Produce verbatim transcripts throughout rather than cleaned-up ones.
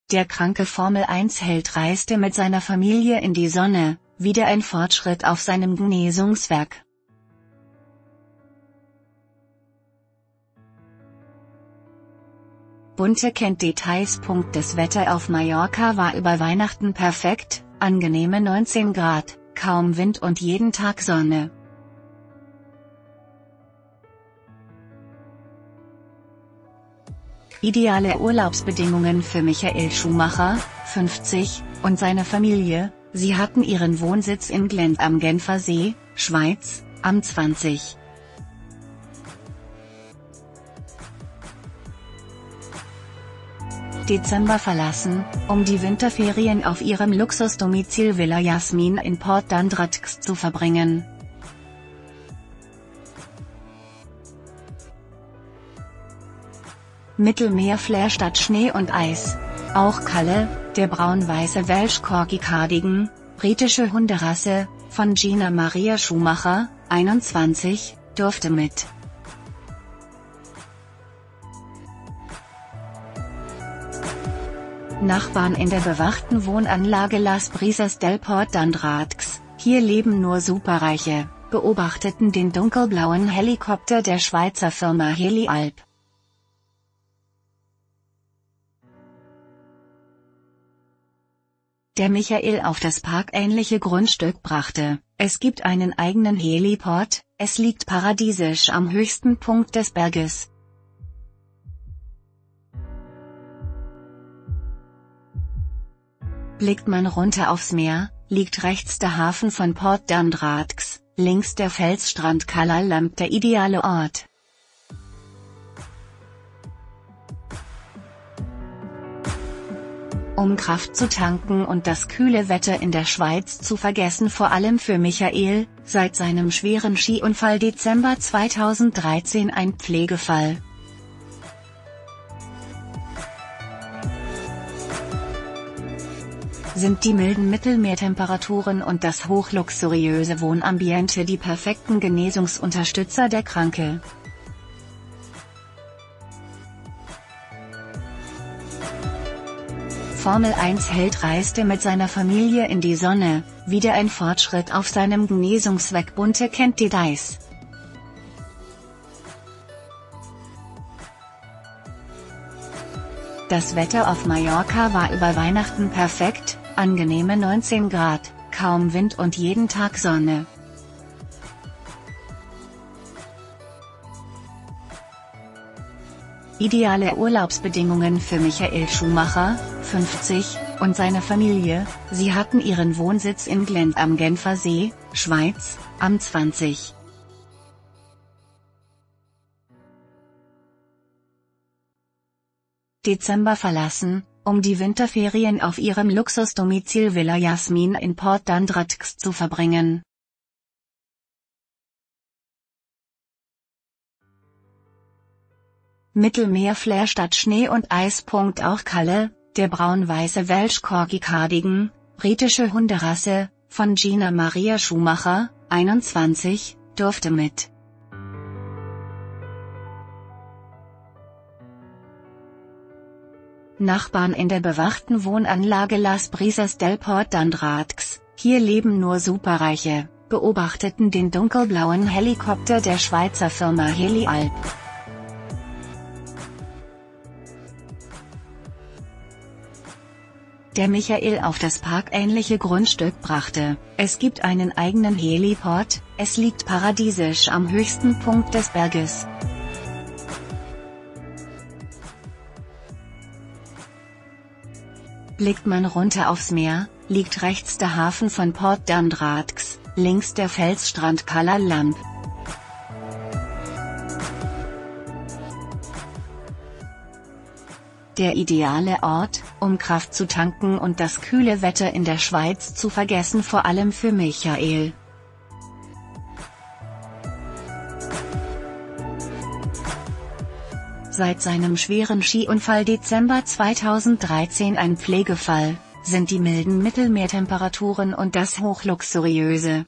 Der kranke Formel eins Held reiste mit seiner Familie in die Sonne, wieder ein Fortschritt auf seinem Genesungsweg. Bunte kennt Details. Das Wetter auf Mallorca war über Weihnachten perfekt, angenehme neunzehn Grad, kaum Wind und jeden Tag Sonne. Ideale Urlaubsbedingungen für Michael Schumacher, fünfzig, und seine Familie. Sie hatten ihren Wohnsitz in Glent am Genfer See, Schweiz, am zwanzig. Dezember verlassen, um die Winterferien auf ihrem Luxusdomizil Villa Jasmin in Port d'Andratx zu verbringen. Mittelmeerflair statt Schnee und Eis. Auch Kalle, der braun-weiße Welsh Corgi Cardigan, britische Hunderasse, von Gina Maria Schumacher, einundzwanzig, durfte mit. Nachbarn in der bewachten Wohnanlage Las Brisas del Port d'Andratx, hier leben nur Superreiche, beobachteten den dunkelblauen Helikopter der Schweizer Firma Heli-Alp. Der Michael auf das parkähnliche Grundstück brachte. Es gibt einen eigenen Heliport, es liegt paradiesisch am höchsten Punkt des Berges. Blickt man runter aufs Meer, liegt rechts der Hafen von Port d'Andratx, links der Felsstrand Cala Lamp, der ideale Ort. Um Kraft zu tanken und das kühle Wetter in der Schweiz zu vergessen, vor allem für Michael, seit seinem schweren Skiunfall Dezember zweitausenddreizehn ein Pflegefall. Sind die milden Mittelmeertemperaturen und das hochluxuriöse Wohnambiente die perfekten Genesungsunterstützer der Kranke? Formel eins Held reiste mit seiner Familie in die Sonne, wieder ein Fortschritt auf seinem Genesungsweg. Bunte kennt Details. Das Wetter auf Mallorca war über Weihnachten perfekt, angenehme neunzehn Grad, kaum Wind und jeden Tag Sonne. Ideale Urlaubsbedingungen für Michael Schumacher, fünfzig, und seine Familie. Sie hatten ihren Wohnsitz in Glent am Genfer See, Schweiz, am zwanzig. Dezember verlassen, um die Winterferien auf ihrem Luxusdomizil Villa Jasmin in Port d'Andratx zu verbringen. Mittelmeerflair statt Schnee und Eis. Auch Kalle, der braun-weiße Welsh Corgi Cardigan, britische Hunderasse, von Gina Maria Schumacher, einundzwanzig, durfte mit. Nachbarn in der bewachten Wohnanlage Las Brisas del Port d'Andratx, hier leben nur Superreiche, beobachteten den dunkelblauen Helikopter der Schweizer Firma Heli-Alp. Der Michael auf das parkähnliche Grundstück brachte. Es gibt einen eigenen Heliport, es liegt paradiesisch am höchsten Punkt des Berges. Blickt man runter aufs Meer, liegt rechts der Hafen von Port d'Andratx, links der Felsstrand Cala Lamp. Der ideale Ort, um Kraft zu tanken und das kühle Wetter in der Schweiz zu vergessen, vor allem für Michael. Seit seinem schweren Skiunfall Dezember zweitausenddreizehn ein Pflegefall, sind die milden Mittelmeertemperaturen und das hochluxuriöse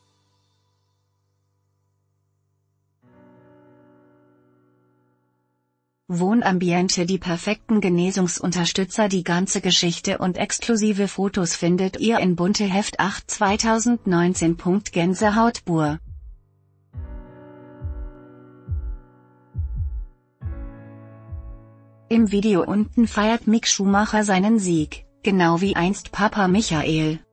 Wohnambiente, die perfekten Genesungsunterstützer. Die ganze Geschichte und exklusive Fotos findet ihr in Bunte Heft acht zweitausendneunzehn. Gänsehaut pur. Im Video unten feiert Mick Schumacher seinen Sieg, genau wie einst Papa Michael.